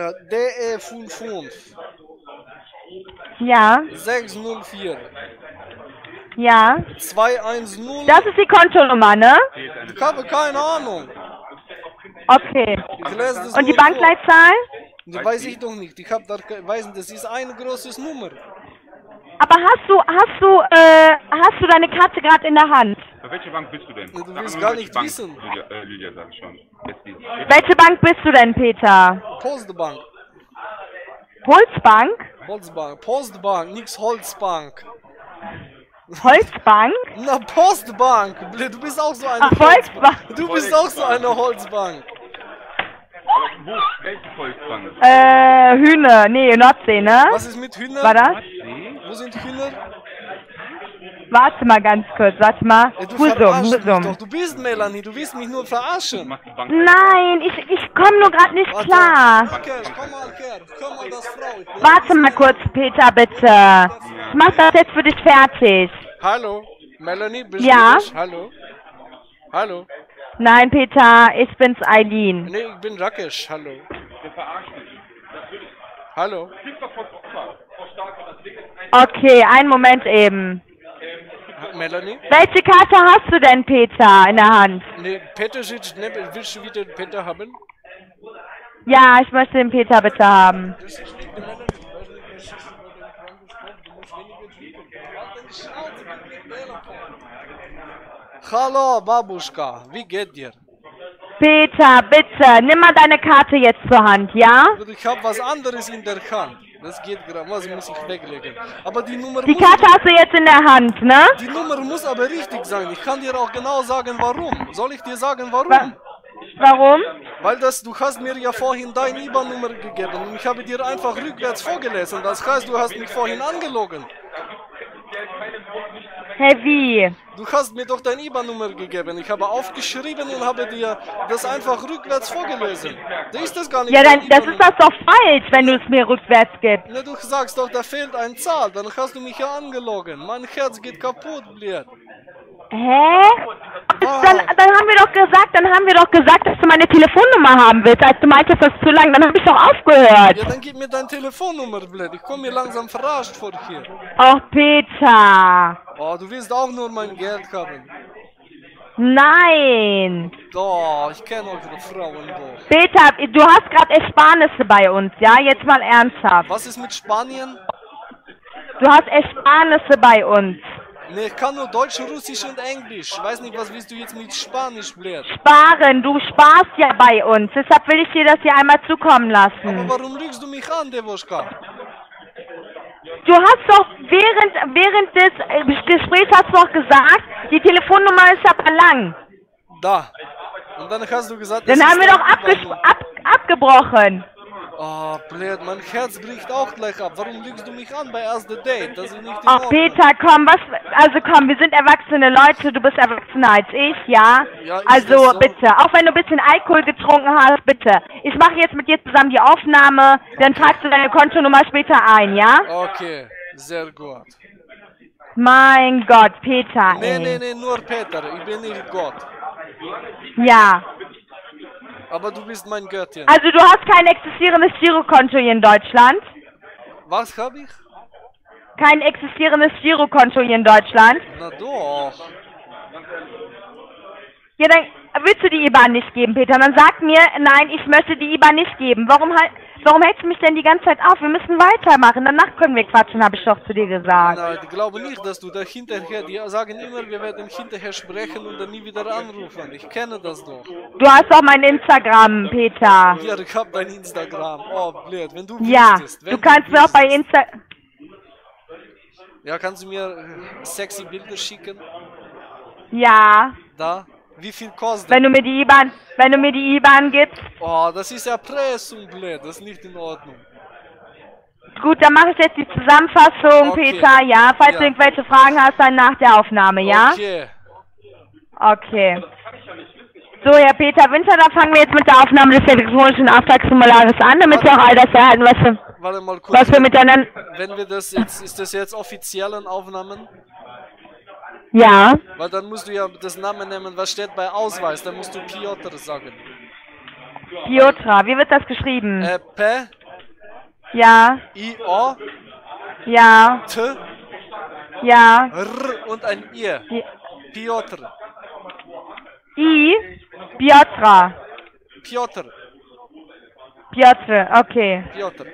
DE55 Ja, 604 ja. 210. Das ist die Kontonummer, ne? Ich habe keine Ahnung. Okay. Ich lese das Und die nur vor. Bankleitzahl? Die weiß ich doch nicht. Ich habe da weiß, das ist eine große Nummer. Aber hast du deine Karte gerade in der Hand? Bei welcher Bank bist du denn? Du Sag willst mir nur, gar welche nicht Bank. wissen. Lydia sagt schon. Jetzt die. Welche Bank bist du denn, Peter? Postbank. Holzbank? Holzbank. Postbank, nix Holzbank. Holzbank? Na, Postbank. Du bist auch so eine Ach, Volksbank. Du bist auch so eine Holzbank. Wo? Welche Volksbank? Hühne. Nee, Nordsee, ne? Was ist mit Hühnern? War das? Wo sind Hühner? Warte mal ganz kurz, warte mal. Ey, du Husum, verarschst mich Husum. doch. Du bist Melanie, du willst mich nur verarschen. Mach die Bank. Nein, ich komme nur gerade nicht Warte. klar. Okay, komm mal her. Komm mal, das Frau. Ich bin- Warte mal kurz, Peter, bitte. Ich mach das jetzt für dich fertig. Hallo, Melanie, bist Ja? du das? Hallo? Hallo? Nein, Peter, ich bin's, Eileen. Nee, ich bin Rakesh. Hallo? Hallo? Okay, einen Moment eben. Melanie? Welche Karte hast du denn, Peter, in der Hand? Nee, Peter sitzt neben. Willst du wieder Peter haben? Ja, ich möchte den Peter bitte haben. Hallo, Babuschka, wie geht dir? Peter, bitte, nimm mal deine Karte jetzt zur Hand, ja? Ich habe was anderes in der Hand. Das geht gerade, was muss ich weglegen? Aber die Nummer Die muss, Karte hast du jetzt in der Hand, ne? die Nummer muss aber richtig sein. Ich kann dir auch genau sagen, warum. Soll ich dir sagen, warum? Warum? Weil du hast mir ja vorhin deine IBAN-Nummer gegeben und ich habe dir einfach rückwärts vorgelesen. Das heißt, du hast mich vorhin angelogen. Hey, wie? Du hast mir doch deine IBAN-Nummer gegeben. Ich habe aufgeschrieben und habe dir das einfach rückwärts vorgelesen. Da ist das gar nicht. Ja, deine dann, das ist IBAN-Nummer. das doch falsch, wenn du es mir rückwärts gibst. Ne, du sagst doch, da fehlt ein Zahl. Dann hast du mich ja angelogen. Mein Herz geht kaputt, blöd. Hä? Wow. Dann haben wir doch gesagt, dass du meine Telefonnummer haben willst, als du meintest, das ist zu lang. Dann habe ich doch aufgehört. Ja, dann gib mir deine Telefonnummer, blöd. Ich komme mir langsam verarscht vor hier. Och, Peter. Oh, du willst auch nur mein Geld haben. Nein. Doch, ich kenne eure Frauen doch. Peter, du hast gerade Ersparnisse bei uns, ja? Jetzt mal ernsthaft. Was ist mit Spanien? Du hast Ersparnisse bei uns. Ne, ich kann nur Deutsch, Russisch und Englisch. Ich weiß nicht, was willst du jetzt mit Spanisch, blöd? Sparen, du sparst ja bei uns. Deshalb will ich dir das hier einmal zukommen Aber lassen. warum lügst du mich an, Devoschka? Du hast doch während des Gesprächs hast du doch gesagt, die Telefonnummer ist aber lang. Da. Und dann hast du gesagt, Dann das haben ist wir doch deine IBAN-Nummer. abgebrochen. Oh, blöd, mein Herz bricht auch gleich ab. Warum lügst du mich an bei erster Date? Das ist nicht in Ach, Ordnung. Peter, komm, komm, wir sind erwachsene Leute, du bist erwachsener als ich, ja? Ja, ist Also, das so? bitte, auch wenn du ein bisschen Alkohol getrunken hast, bitte. Ich mache jetzt mit dir zusammen die Aufnahme, dann tragst du deine Kontonummer später ein, ja? Okay, sehr gut. Mein Gott, Peter, Nee, ey. nee, nur Peter. Ich bin nicht Gott. Ja. Aber du bist mein Göttchen. Also, du hast kein existierendes Girokonto hier in Deutschland? Was hab ich? Kein existierendes Girokonto hier in Deutschland? Na doch. Ja, dann willst du die IBAN nicht geben, Peter. Dann sag mir, nein, ich möchte die IBAN nicht geben. Warum hältst du mich denn die ganze Zeit auf? Wir müssen weitermachen. Danach können wir quatschen, habe ich doch zu dir gesagt. Nein, ich glaube nicht, dass du da hinterher, die sagen immer, wir werden hinterher sprechen und dann nie wieder anrufen. Ich kenne das doch. Du hast doch mein Instagram, Peter. Ja, ich hab dein Instagram. Oh, blöd, wenn du Ja, wüsstest, du kannst mir auch bei Instagram... Ja, kannst du mir sexy Bilder schicken? Ja, Da? Wie viel kostet? wenn du mir die IBAN gibst. Oh, das ist Erpressung, blöd. Das ist nicht in Ordnung. Gut, dann mache ich jetzt die Zusammenfassung, Okay. Peter. Ja, falls Ja. du irgendwelche Fragen hast, dann nach der Aufnahme, ja? Okay. Okay. So, Herr Peter Winter, dann fangen wir jetzt mit der Aufnahme des elektronischen Auftragsformulares an, damit wir auch all das erhalten, Warte mal kurz. was wir miteinander... Wenn wir das jetzt, ist das jetzt offiziellen Aufnahmen? Ja, Weil dann musst du ja das Namen nehmen, was steht bei Ausweis. Dann musst du Piotr sagen. Piotra, wie wird das geschrieben? P, Ja, I, O, ja, T, ja. R und ein I. Piotr. Piotra. Piotr. Piotr, okay. Piotr.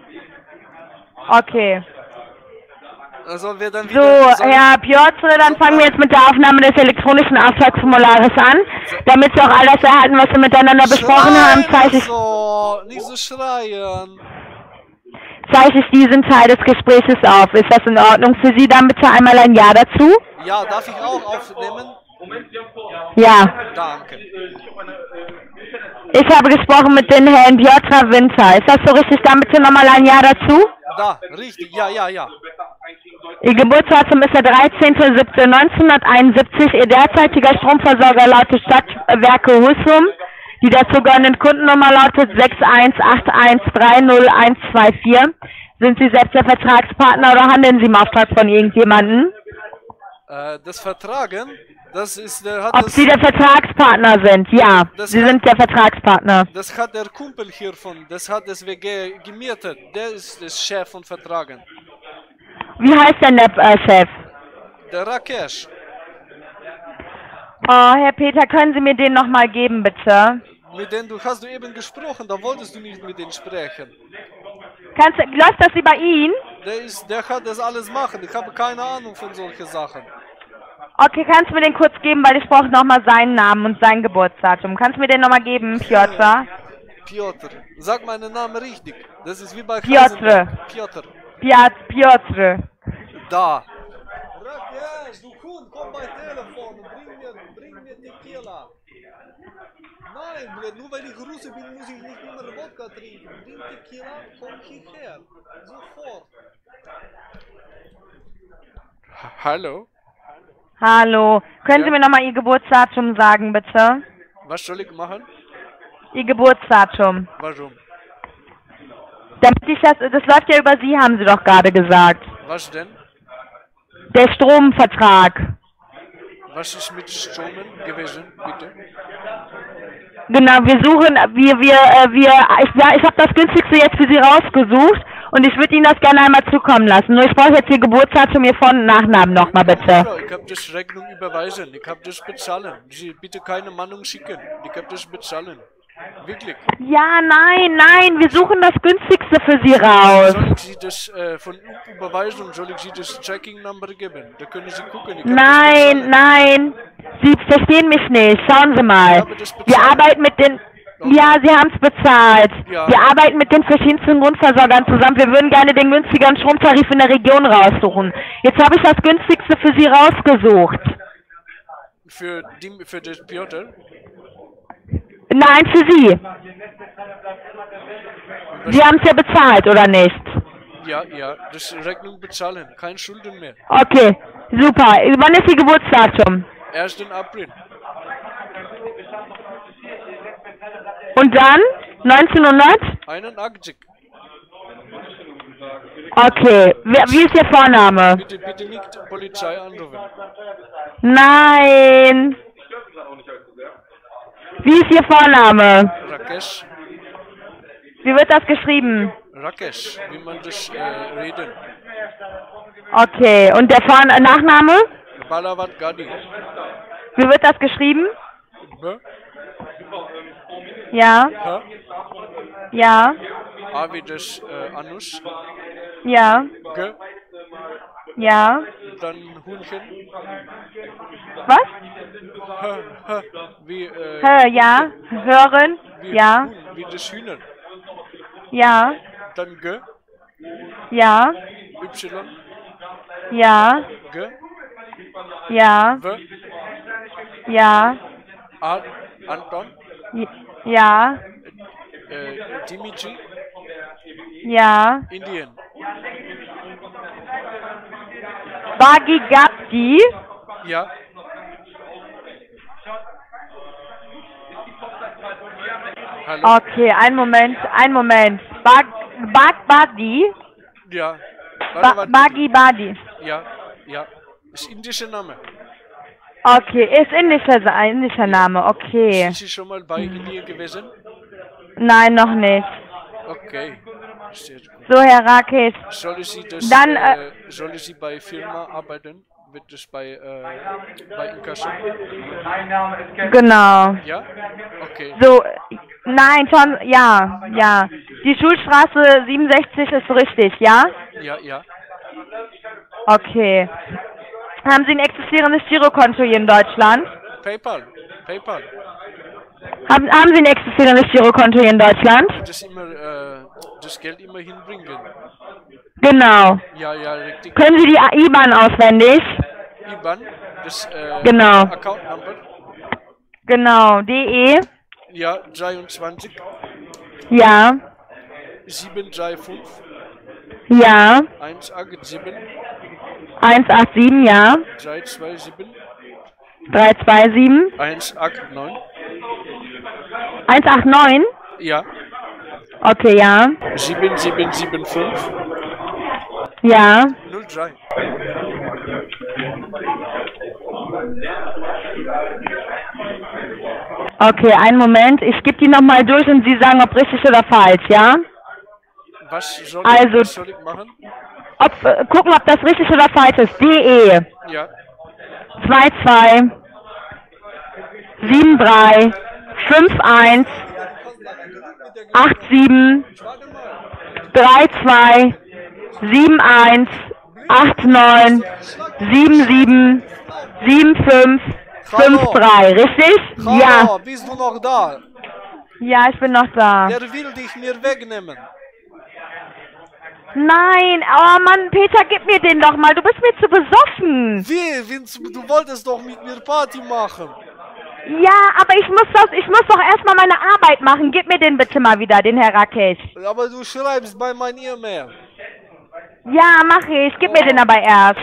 Okay. Also wir dann So, wieder... Herr Piotr, dann fangen wir jetzt mit der Aufnahme des elektronischen Auftragsformulares an. Damit wir auch all das erhalten, was wir miteinander besprochen haben, Nicht so schreien. zeichne ich diesen Teil des Gespräches auf. Ist das in Ordnung für Sie? Dann bitte einmal ein Ja dazu. Ja, darf ich auch aufnehmen? Ja. Danke. Ich habe gesprochen mit den Herrn Piotr Winter. Ist das so richtig? Dann bitte nochmal ein Ja dazu. Da, richtig, ja. Ihr Geburtsdatum ist der 13.07.1971. Ihr derzeitiger Stromversorger lautet Stadtwerke Husum. Die dazugehörenden Kundennummer lautet 618130124. Sind Sie selbst der Vertragspartner oder handeln Sie im Auftrag von irgendjemandem? Das Vertragen, das ist der Ob Sie der Vertragspartner sind? Ja, Sie sind der Vertragspartner. Das hat der Kumpel hiervon, das hat das WG gemietet. Der ist der Chef von Vertragen. Wie heißt denn der Chef? Der Rakesh. Oh, Herr Peter, können Sie mir den nochmal geben, bitte? Mit dem hast du eben gesprochen, da wolltest du nicht mit dem sprechen. Läuft das über ihn? Der hat das alles machen, ich habe keine Ahnung von solchen Sachen. Okay, kannst du mir den kurz geben, weil ich brauche nochmal seinen Namen und sein Geburtsdatum. Kannst du mir den nochmal geben, Piotr? Piotr. Sag meinen Namen richtig. Das ist wie bei Piotr. Piotr. Piotr. Da. Rakesh, du Hund, komm bei Telefon und bring mir Tequila. Nein, blöd, nur weil ich Russe bin, muss ich nicht immer Wodka trinken. Bring Tequila, komm hierher. Sofort. Hallo? Hallo. Können Ja? Sie mir nochmal Ihr Geburtsdatum sagen, bitte? Was soll ich machen? Ihr Geburtsdatum. Warum? Damit ich das läuft ja über Sie, haben Sie doch gerade gesagt. Was denn? Der Stromvertrag. Was ist mit Stromen gewesen, bitte? Genau, wir suchen, ich habe das günstigste jetzt für Sie rausgesucht und ich würde Ihnen das gerne einmal zukommen lassen. Nur ich brauche jetzt Ihr Geburtsdatum, Ihr Vor- und Nachnamen nochmal bitte. Ja, ich habe das Rechnung überweisen, ich habe das bezahlen. Sie bitte keine Mannung schicken, ich habe das bezahlen. Wirklich. Ja, nein, wir suchen das günstigste für Sie raus. Soll ich Sie das von Überweisung, soll ich Sie das Tracking Number geben? Da können Sie gucken. Ich hab das Nein, bezahlen. nein, Sie verstehen mich nicht. Schauen Sie mal. habe das bezahlt. Wir arbeiten mit den... Ja, Sie haben es bezahlt. Ja. Wir arbeiten mit den verschiedensten Grundversorgern zusammen. Wir würden gerne den günstigeren Stromtarif in der Region raussuchen. Jetzt habe ich das günstigste für Sie rausgesucht. Für das Piotr? Nein, für Sie. Sie haben es ja bezahlt, oder nicht? Ja, das Rechnung bezahlen, kein Schulden mehr. Okay, super. Wann ist Ihr Geburtsdatum? 1. April. Und dann? 1900? 81. Okay. Wie ist Ihr Vorname? Bitte nicht Polizei anrufen. Nein. Wie ist Ihr Vorname? Rakesh. Wie wird das geschrieben? Rakesh, wie man das reden. Okay. Und der Nachname? Balavat Gadi. Wie wird das geschrieben? Hä? Ja. Hä? Ja. A wie das Anus. Ja. G. Ja. Dann Hühnchen. Was? H. H. Wie, Ja. Hören. wie Ja. Huhn, wie das Hühner. Ja. Dann G. Ja. Y. Ja. G. Ja. W. Ja. A. Anton. Ja. Dimitri. Ja. Indien. Bagi Gapti. Ja. Hallo. Okay, ein Moment. Badi. Ja. Warte. Bagi Badi. Ja. Ja. Ist indischer Name. Okay, ist indischer Name, okay. Sind Sie schon mal bei Indien gewesen? Nein, noch nicht. Okay. Sehr gut. So, Herr Rakesh. Soll ich Sie bei Firma arbeiten? Wird es bei Inkasso? Mein Name ist Kevin. Genau. Ja? Okay. So, nein, schon, ja. Die Schulstraße 67 ist richtig, ja? Ja. Okay. Haben Sie ein existierendes Girokonto hier in Deutschland? PayPal. Haben Sie ein existierendes Girokonto hier in Deutschland? Das Geld immer hinbringen. Genau. Ja, richtig. Können Sie die IBAN auswendig? IBAN, das Genau. Account Number. Genau. DE? Ja, 23 Ja. 735 Ja. 187 187, ja. 327 327 189. 189? Ja, Okay, ja. 7775 Ja. 03. Okay, einen Moment. Ich gebe die nochmal durch und Sie sagen, ob richtig oder falsch, ja? Was soll ich machen? Gucken, ob das richtig oder falsch ist. DE Ja, 22 73 51 87 32 71 89 77 75 53, richtig? Ja. Hallo, bist du noch da? Ja, ich bin noch da. Der will dich mir wegnehmen. Nein, oh Mann, Peter, gib mir den doch mal. Du bist mir zu besoffen. Wie? Du wolltest doch mit mir Party machen. Ja, aber ich muss doch erstmal meine Arbeit machen. Gib mir den bitte mal wieder, den Herr Rakesh. Aber du schreibst bei meinem E-Mail. Ja, mach ich. Gib mir den aber erst.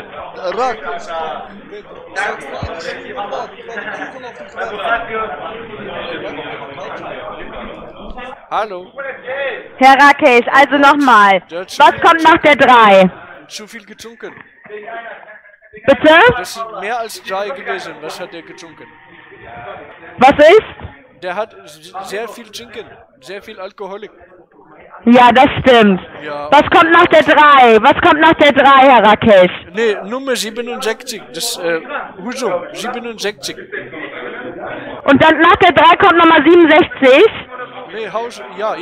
Hallo. Herr Rakesh, also nochmal. Was kommt nach der 3? Zu viel getrunken. Bitte? Das ist mehr als 3 gewesen. Was hat er getrunken? Was ist? Der hat sehr viel trinken. Sehr viel Alkoholik. Ja, das stimmt. Ja. Was kommt nach der 3? Was kommt nach der 3, Herr Rakesh? Nee, Nummer 67. Das, Husum, 67. Und dann nach der 3 kommt Nummer 67? Nee, Haus, ja.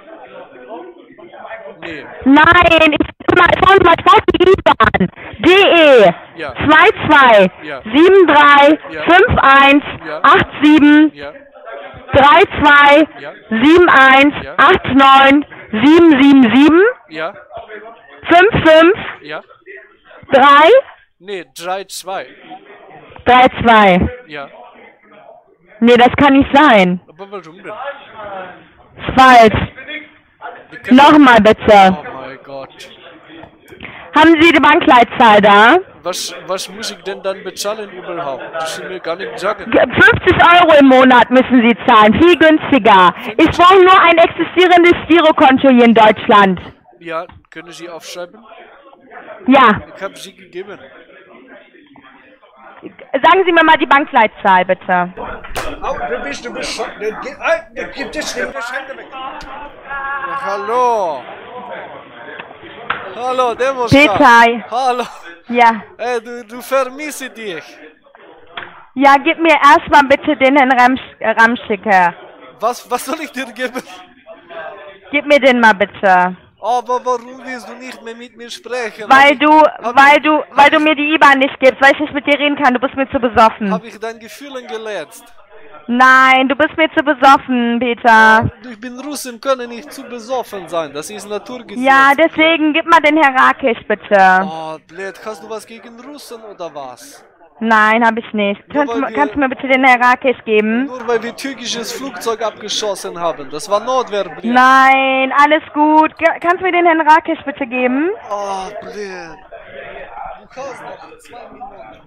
Nee. Nein, ich brauche die IBAN. DE Ja. 22 Ja. 73 Ja. 51 Ja. 87 Ja. 32 Ja. 71 Ja. 89 777 Ja. 55 Ja. 3 Nee, 3-2. 32. Ja. Nee, das kann nicht sein. Aber warum denn? Ist falsch. Wir können- Nochmal bitte. Oh mein Gott. Haben Sie die Bankleitzahl da? Was muss ich denn dann bezahlen überhaupt? Das Sie mir gar nicht sagen. 50 € im Monat müssen Sie zahlen. Viel günstiger. Ich brauche nur ein existierendes Girokonto hier in Deutschland. Ja, können Sie aufschreiben? Ja. Ich habe sie gegeben. Sagen Sie mir mal die Bankleitzahl, bitte. Au, du bist schon. Gib das Hände weg. Hallo. Hallo, Demoska. Peter. Hallo. Ja. Hey, du vermisse dich. Ja, gib mir erstmal bitte den Herrn Ramschicker. Was soll ich dir geben? Gib mir den mal bitte. Aber warum willst du nicht mehr mit mir sprechen? Weil du mir die IBAN nicht gibst, weil ich nicht mit dir reden kann. Du bist mir zu besoffen. Habe ich dein Gefühlen geletzt? Nein, du bist mir zu besoffen, Peter. Ich bin Russen, können nicht zu besoffen sein. Das ist Naturgesetz. Ja, deswegen gib mal den Herr Rakesh bitte. Oh, blöd. Hast du was gegen Russen oder was? Nein, hab ich nicht. Kannst du mir bitte den Herr Rakesh geben? Nur weil wir türkisches Flugzeug abgeschossen haben. Das war Notwehr, blöd. Nein, alles gut. Kannst du mir den Herrn Rakesh bitte geben? Oh, blöd. Du kannst noch 2 Minuten.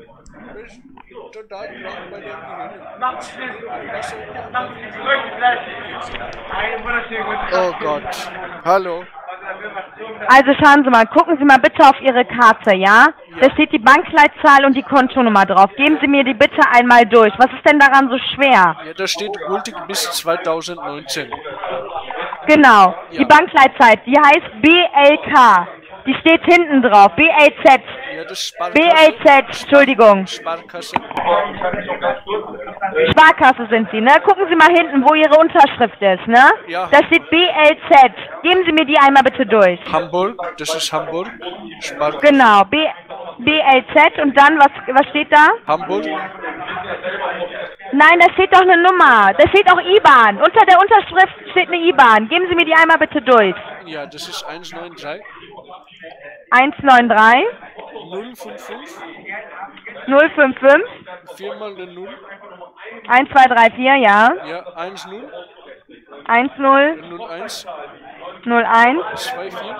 Oh Gott. Hallo. Also schauen Sie mal, gucken Sie mal bitte auf Ihre Karte, ja? Da steht die Bankleitzahl und die Kontonummer drauf. Geben Sie mir die bitte einmal durch. Was ist denn daran so schwer? Ja, da steht gültig bis 2019. Genau. Die Bankleitzahl, die heißt BLK. Die steht hinten drauf. BLZ. Ja, das Sparkasse. BLZ, Entschuldigung. Sparkasse. Sparkasse sind Sie, ne? Gucken Sie mal hinten, wo Ihre Unterschrift ist, ne? Ja. Da steht BLZ. Geben Sie mir die einmal bitte durch. Hamburg, das ist Hamburg. Sparkasse. Genau, BLZ und dann, was steht da? Hamburg. Nein, da steht doch eine Nummer. Da steht auch IBAN. Unter der Unterschrift steht eine IBAN. Geben Sie mir die einmal bitte durch. Ja, das ist 193 193 055 055 4 mal eine 0. 1, 2, 3, 4, ja. Ja, 10 10 01 01 24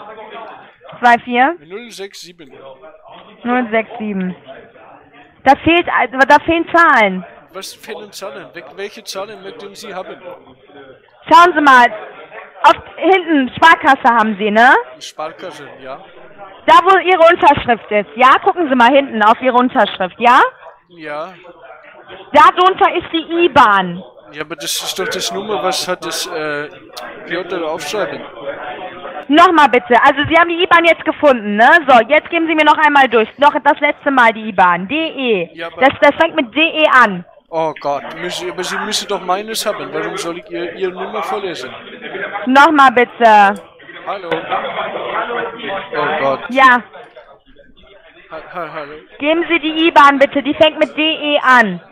24 067. 067. Da fehlen Zahlen. Was fehlen Zahlen? Welche Zahlen möchten Sie haben? Schauen Sie mal. Hinten, Sparkasse haben Sie, ne? Sparkasse, ja. Da, wo Ihre Unterschrift ist, ja? Gucken Sie mal hinten auf Ihre Unterschrift, ja? Ja. Darunter ist die IBAN. Ja, aber das ist doch das Nummer, was hat das Piotr aufschreiben? Nochmal bitte. Also Sie haben die IBAN jetzt gefunden, ne? So, jetzt geben Sie mir noch einmal durch. Noch das letzte Mal die IBAN. DE. Ja, aber Das fängt mit DE an. Oh Gott, aber Sie müssen doch meines haben. Warum soll ich Ihr Nummer vorlesen? Nochmal bitte. Hallo. Oh Gott. Ja. Hallo. Geben Sie die IBAN bitte. Die fängt mit DE an.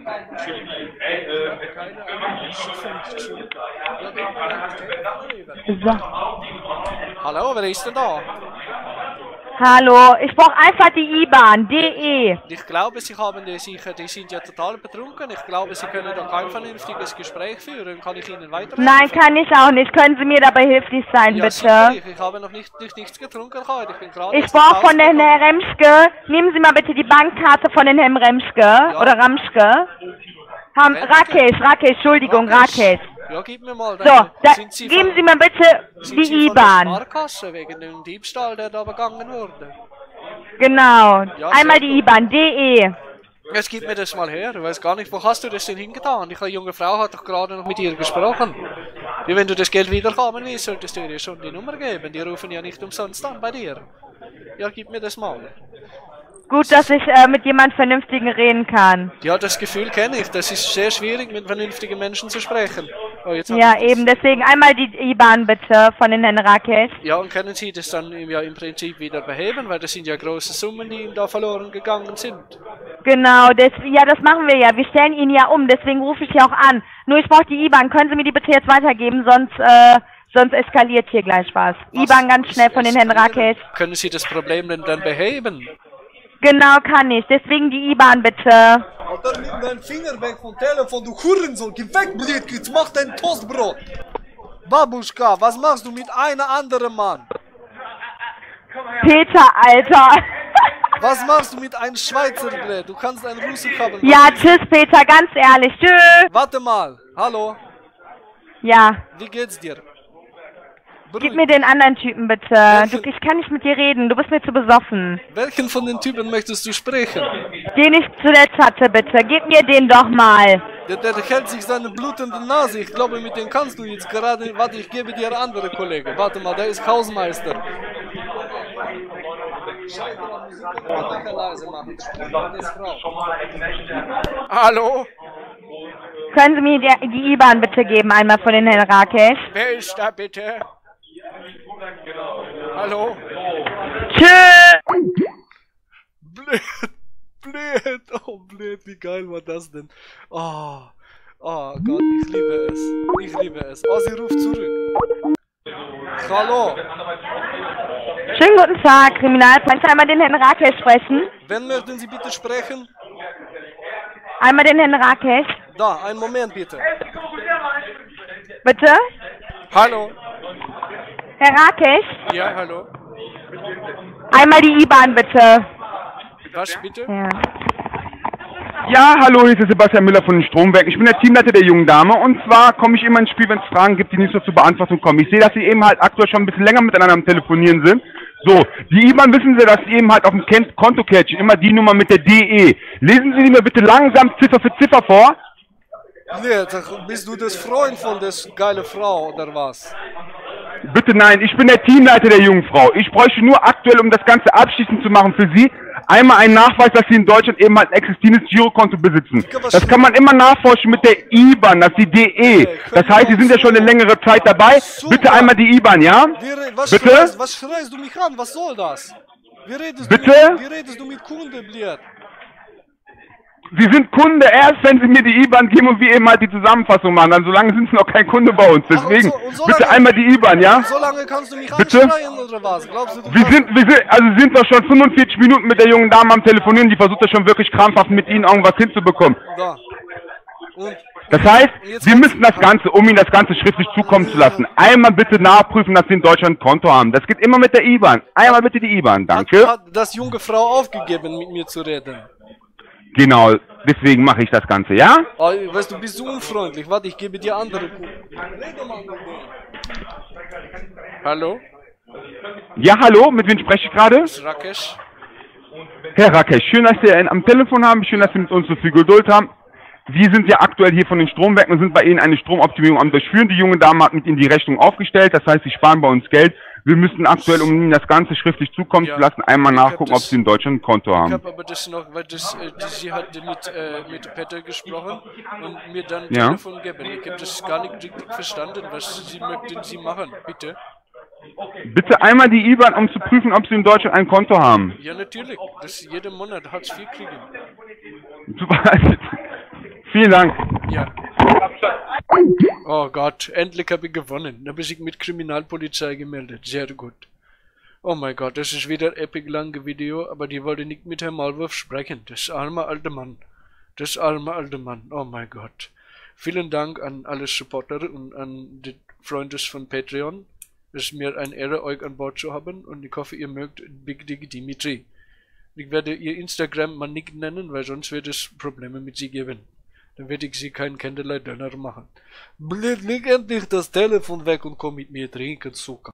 So. Hallo, wer ist denn da? Hallo, ich brauche einfach die IBAN, DE. Ich glaube, Sie sind ja total betrunken. Ich glaube, Sie können da kein vernünftiges Gespräch führen. Kann ich Ihnen weiterhelfen? Nein, kann ich auch nicht. Können Sie mir dabei hilflich sein, Ja, bitte? sicherlich. Ich habe noch nichts getrunken heute. Ich bin gerade Ich aus dem brauche Haus von den gekommen. Herrn Remschke, nehmen Sie mal bitte die Bankkarte von den Herrn Remschke, oder Ramschke. Rakesh, Entschuldigung, Rakesh. Ja, gib mir mal. So, da, Sind Sie geben von- Sie mir bitte sind die Sie von der IBAN. Sparkasse wegen dem Diebstahl, der da begangen wurde. Genau, Ja, einmal sehr die gut. IBAN, DE. Jetzt gib mir das mal her. Ich weiß gar nicht, wo hast du das denn hingetan? Die junge Frau hat doch gerade noch mit ihr gesprochen. Wie wenn du das Geld wiederkommen willst, solltest du ihr schon die Nummer geben. Die rufen ja nicht umsonst an bei dir. Ja, gib mir das mal. Gut, dass ich mit jemand Vernünftigen reden kann. Ja, das Gefühl kenne ich. Das ist sehr schwierig, mit vernünftigen Menschen zu sprechen. Oh, jetzt hab Ja, ich das. eben, deswegen einmal die IBAN bitte von den Herrn Rakesh. Ja, und können Sie das dann ja im Prinzip wieder beheben? Weil das sind ja große Summen, die ihm da verloren gegangen sind. Genau, das machen wir ja. Wir stellen ihn ja um, deswegen rufe ich ja auch an. Nur ich brauche die IBAN. Können Sie mir die bitte jetzt weitergeben, sonst eskaliert hier gleich was. IBAN ganz schnell von den Herrn Rakesh. Können Sie das Problem denn dann beheben? Genau, kann ich. Deswegen die IBAN bitte. Alter, nimm deinen Finger weg vom Telefon, du Hurensohn. Geh weg, Blödkitz, mach dein Toastbrot. Babuschka, was machst du mit einer anderen Mann? Peter, Alter. Was machst du mit einem Schweizer Blöd? Du kannst einen Russen haben. Ja, tschüss, Peter, ganz ehrlich. Tschüss. Warte mal, hallo, Ja, wie geht's dir? gib mir den anderen Typen bitte. Ich kann nicht mit dir reden, du bist mir zu besoffen. Welchen von den Typen möchtest du sprechen? Den ich zuletzt hatte, bitte. Gib mir den doch mal. Der hält sich seine blutende Nase. Ich glaube, mit dem kannst du jetzt gerade... Warte, ich gebe dir andere Kollegen. Warte mal, der ist Hausmeister. Hallo? Können Sie mir die IBAN bitte geben, einmal von den Herrn Rakesh? Wer ist da bitte? Hallo? Tschüss! Blöd, blöd, oh blöd, wie geil war das denn? Oh, oh Gott, ich liebe es. Ich liebe es. Oh, sie ruft zurück. Hallo? Schönen guten Tag, Kriminalpolizei. Einmal den Herrn Rakesh sprechen. Wen möchten Sie bitte sprechen? Einmal den Herrn Rakesh. Da, einen Moment bitte. Bitte? Hallo? Herr Rakesh? Ja, hallo? Einmal die IBAN bitte. Was bitte? Ja. Ja, hallo, hier ist Sebastian Müller von den Stromwerken. Ich bin der Teamleiter der jungen Dame und zwar komme ich immer ins Spiel, wenn es Fragen gibt, die nicht so zur Beantwortung kommen. Ich sehe, dass Sie eben halt aktuell schon ein bisschen länger miteinander am Telefonieren sind. So, die IBAN wissen Sie, dass Sie eben halt auf dem Kontokärtchen immer die Nummer mit der DE. Lesen Sie die mir bitte langsam Ziffer für Ziffer vor. Nee, bist du das Freund von der geile Frau oder was? Bitte nein, ich bin der Teamleiter der jungen Frau. Ich bräuchte nur aktuell, um das Ganze abschließend zu machen für Sie, einmal einen Nachweis, dass Sie in Deutschland eben halt ein existierendes Girokonto besitzen. Das kann man immer nachforschen mit der IBAN, das ist die DE. Das heißt, Sie sind ja schon eine längere Zeit dabei. Bitte einmal die IBAN, ja? Bitte? Was schreist du mich an? Was soll das? Wie redest du mit Kunde, blöd? Sie sind Kunde erst, wenn Sie mir die IBAN geben und wir eben halt die Zusammenfassung machen. Dann solange sind Sie noch kein Kunde bei uns. Deswegen, bitte einmal die IBAN, ja? So lange kannst du mich bitte? anschreien oder was? Glaubst du, wir sind doch schon 45 Minuten mit der jungen Dame am Telefonieren. Die versucht ja schon wirklich krampfhaft mit Ihnen irgendwas hinzubekommen. Da. Und das heißt, wir müssen das Ganze, um Ihnen das Ganze schriftlich zukommen zu lassen, einmal bitte nachprüfen, dass Sie in Deutschland ein Konto haben. Das geht immer mit der IBAN. Einmal bitte die IBAN, danke. Hat das junge Frau aufgegeben, mit mir zu reden? Genau, deswegen mache ich das Ganze, ja? Oh, weißt du, bist so unfreundlich. Warte, ich gebe dir andere Kunden. Rede mal mit denen. Hallo? Ja, hallo, mit wem spreche ich gerade? Rakesh? Herr Rakesh, schön, dass Sie am Telefon haben, schön, dass Sie mit uns so viel Geduld haben. Wir sind ja aktuell hier von den Stromwerken und sind bei Ihnen eine Stromoptimierung am Durchführen. Die junge Dame hat mit Ihnen die Rechnung aufgestellt, das heißt, Sie sparen bei uns Geld. Wir müssen aktuell, um Ihnen das Ganze schriftlich zukommen zu lassen, einmal nachgucken, ob Sie in Deutschland ein Konto haben. Ich habe aber das noch, weil sie hat mit Peter gesprochen und mir dann Telefon gegeben. Ich habe das gar nicht richtig verstanden, was Sie möchten Sie machen, bitte. Bitte einmal die IBAN, um zu prüfen, ob Sie in Deutschland ein Konto haben. Ja, natürlich. Das jeden Monat Hartz IV kriegen. Super. Vielen Dank. Ja. Oh Gott, endlich habe ich gewonnen. Da habe ich mit Kriminalpolizei gemeldet. Sehr gut. Oh mein Gott, das ist wieder ein epic lange Video, aber die wollte nicht mit Herrn Maulwurf sprechen. Das arme alte Mann. Das arme alte Mann. Oh mein Gott. Vielen Dank an alle Supporter und an die Freunde von Patreon. Es ist mir eine Ehre, euch an Bord zu haben und ich hoffe, ihr mögt Big Dig Dimitri. Ich werde ihr Instagram mal nicht nennen, weil sonst wird es Probleme mit sie geben. Dann werde ich sie keinen Candlelight Dinner machen. Blöd, leg endlich das Telefon weg und komm mit mir trinken, Zucker.